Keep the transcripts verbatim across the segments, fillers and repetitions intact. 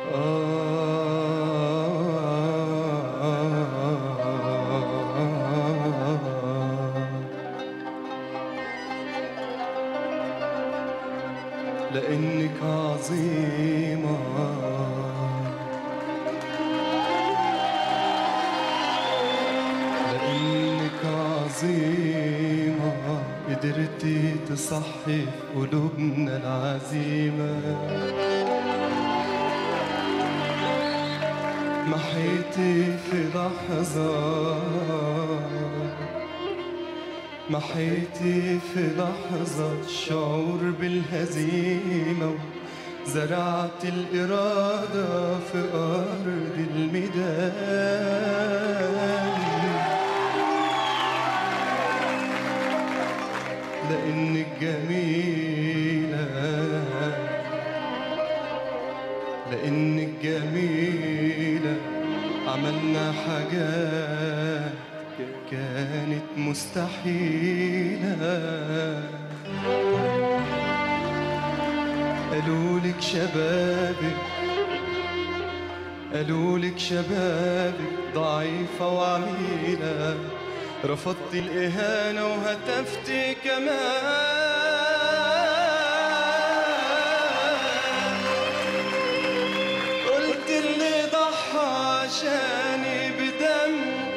لأنك عظيمة، لأنك عظيمة، قدرتي تصحي في قلوبنا العزيمة. محيتي في لحظة، محيتي في لحظة الشعور بالهزيمة، زرعت الإرادة في أرض الميدان. لأنك جميلة، لأنك جميلة، عملنا حاجات كانت مستحيلة. قالولك شبابك، قالولك شبابك ضعيفة وعميلة، رفضت الإهانة وهتفت كمان. قلت اللي ضحى عشاني بدم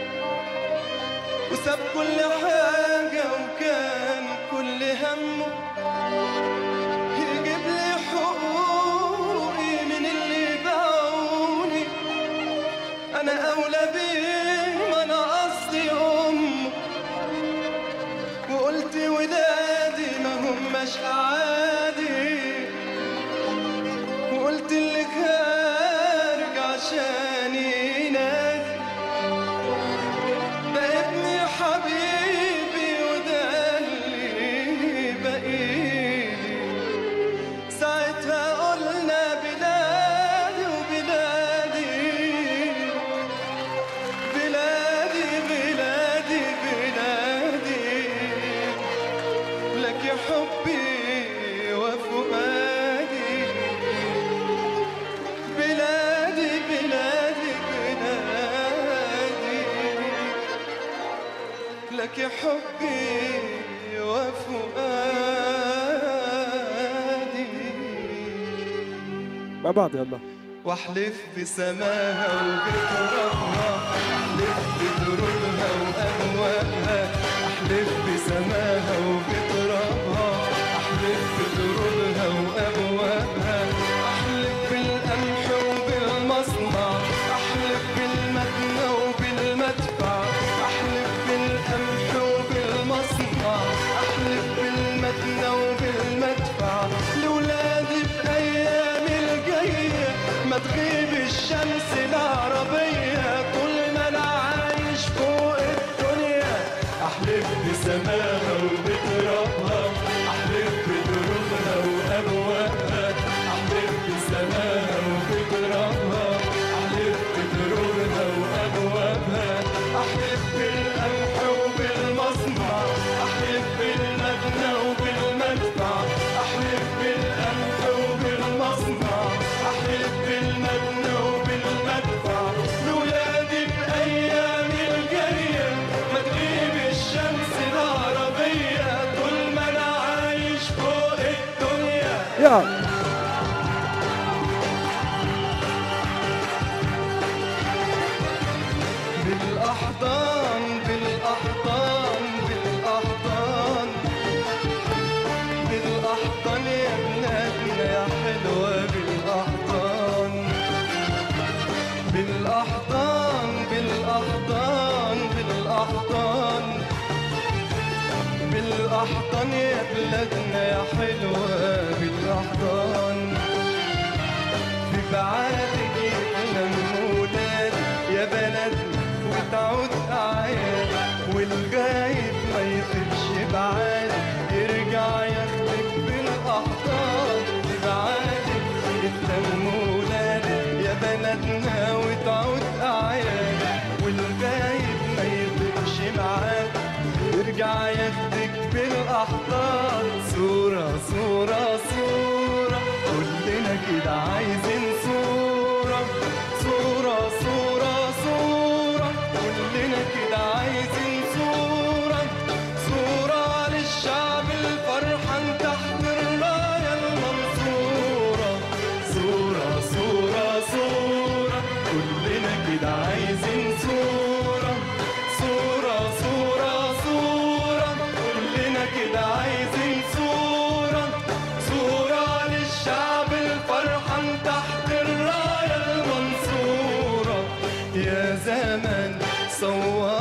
وساب كل حاجة وكان كل همه يجيب لي حقوقي من اللي باعوني. أنا أولى بيه، ما أنا قصدي أمه. وقلت ولادي ما هماش أعادي، وقلت اللي خارج عشان ينادي ده ابني حبيبي وده اللي بقيلي. ساعتها قلنا بلادي وبلادي، بلادي بلادي بلادي، لك يا حبي وفؤادي. بلادي بلادي بلادي، لك يا حبي وفؤادي. مع بعض يلا. واحلف بسماها وبترابها، احلف بدروبها وأبوابها، احلف بسماها وبترابها، احلف بدروبها وأبوابها، احلف بالقمح وبالمصنع، احلف بالمدنى وبالمدفع، احلف بالقمح وبالمصنع، احلف بالمدنى وبالمدفع. لولادي بأيام الجاية ما تغيب الشمس العربية طول ما أنا عايش فوق الدنيا. أحلف بسماها وبترابها، أحلف بدروبها وأبوابها، أحلف بسماها وبترابها، أحلف بدروبها وأبوابها، أحلف بالقمح وبالمصنع، أحلف بالمدنى وبالمدفع، أحلف بالقمح وبالمصنع، أحلف بالمدنى وبالمدفع. لولادي بأيام الجاية ما تغيب الشمس العربية طول ما أنا عايش فوق الدنيا. يلا بالأحضان بالأحضان بالأحضان، بالأحضان يا بلادنا يا حلوة. بالأحضان بالأحضان بالأحضان بالأحضان، بالأحضان يا بلادنا يا حلوة. بالأحضان في بعادك يتلموا ولادي يا بلدنا وتعود أعياد، والغايب ما يطيبش بعاد يرجع ياخدك بالأحضان. في بعادك يتلموا ولادي يا بلدنا وتعود أعياد، والغايب ما يطيبش بعاد يرجع ياخدك بالأحضان. صورة صورة صورة كلنا كده عايزين صورة، صوّر